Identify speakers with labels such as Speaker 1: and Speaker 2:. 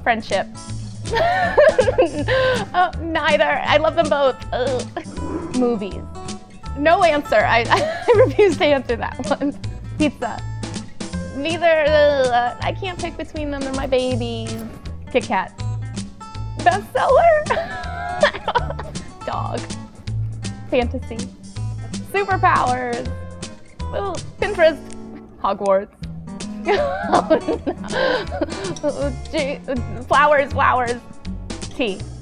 Speaker 1: Friendship. Oh, neither. I love them both. Ugh. Movies. No answer. I refuse to answer that one. Pizza. Neither. Ugh. I can't pick between them. They're my babies. Kit Kat. Bestseller. Dog. Fantasy. Superpowers. Ooh, Pinterest. Hogwarts. Oh, no. Flowers. Tea.